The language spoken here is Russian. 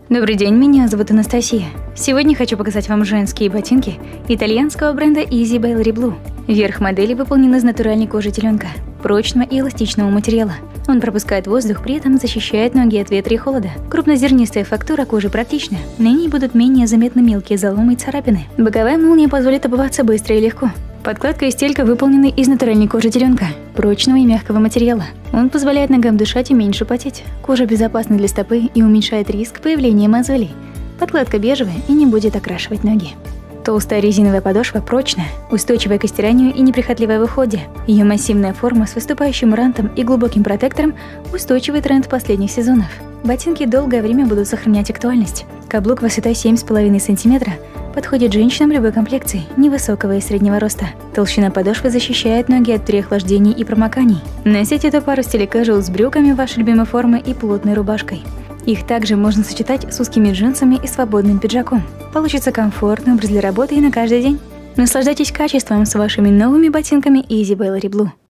Добрый день, меня зовут Анастасия. Сегодня хочу показать вам женские ботинки итальянского бренда Easy by Larry Blue. Верх модели выполнен из натуральной кожи теленка, прочного и эластичного материала. Он пропускает воздух, при этом защищает ноги от ветра и холода. Крупнозернистая фактура кожи практична. На ней будут менее заметны мелкие заломы и царапины. Боковая молния позволит обуваться быстро и легко. Подкладка и стелька выполнены из натуральной кожи теленка, прочного и мягкого материала. Он позволяет ногам дышать и меньше потеть. Кожа безопасна для стопы и уменьшает риск появления мозолей. Подкладка бежевая и не будет окрашивать ноги. Толстая резиновая подошва прочная, устойчивая к стиранию и неприхотливая в уходе. Ее массивная форма с выступающим рантом и глубоким протектором – устойчивый тренд последних сезонов. Ботинки долгое время будут сохранять актуальность. Каблук высотой 7,5 см подходит женщинам любой комплекции, невысокого и среднего роста. Толщина подошвы защищает ноги от переохлаждений и промоканий. Носите эту пару в стиле casual с брюками вашей любимой формы и плотной рубашкой. Их также можно сочетать с узкими джинсами и свободным пиджаком. Получится комфортный образ для работы и на каждый день. Наслаждайтесь качеством с вашими новыми ботинками Easy by Larry Blue.